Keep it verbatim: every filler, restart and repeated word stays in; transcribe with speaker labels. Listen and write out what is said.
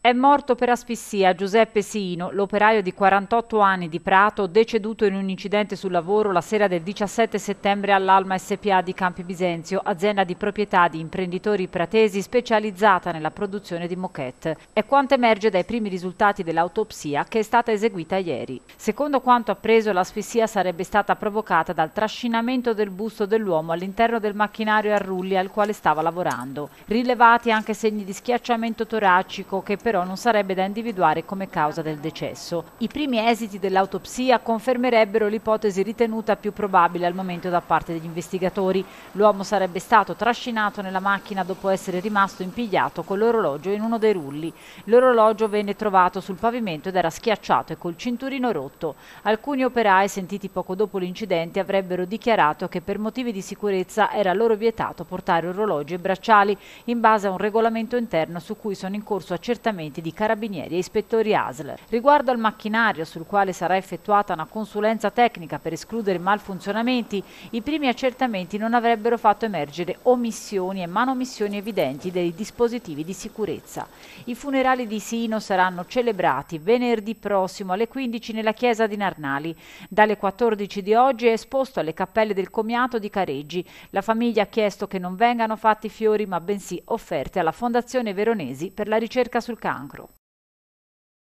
Speaker 1: È morto per asfissia Giuseppe Siino, l'operaio di quarantotto anni di Prato, deceduto in un incidente sul lavoro la sera del diciassette settembre all'Alma S P A di Campi Bisenzio, azienda di proprietà di imprenditori pratesi specializzata nella produzione di moquette. È quanto emerge dai primi risultati dell'autopsia che è stata eseguita ieri. Secondo quanto appreso, l'asfissia sarebbe stata provocata dal trascinamento del busto dell'uomo all'interno del macchinario a rulli al quale stava lavorando. Rilevati anche segni di schiacciamento toracico che però non sarebbe da individuare come causa del decesso. I primi esiti dell'autopsia confermerebbero l'ipotesi ritenuta più probabile al momento da parte degli investigatori. L'uomo sarebbe stato trascinato nella macchina dopo essere rimasto impigliato con l'orologio in uno dei rulli. L'orologio venne trovato sul pavimento ed era schiacciato e col cinturino rotto. Alcuni operai, sentiti poco dopo l'incidente, avrebbero dichiarato che per motivi di sicurezza era loro vietato portare orologi e bracciali in base a un regolamento interno su cui sono in corso accertamenti di carabinieri e ispettori A S L. Riguardo al macchinario sul quale sarà effettuata una consulenza tecnica per escludere malfunzionamenti, i primi accertamenti non avrebbero fatto emergere omissioni e manomissioni evidenti dei dispositivi di sicurezza. I funerali di Siino saranno celebrati venerdì prossimo alle quindici nella chiesa di Narnali. Dalle quattordici di oggi è esposto alle cappelle del Comiato di Careggi. La famiglia ha chiesto che non vengano fatti fiori ma bensì offerte alla Fondazione Veronesi per la ricerca sul cancro.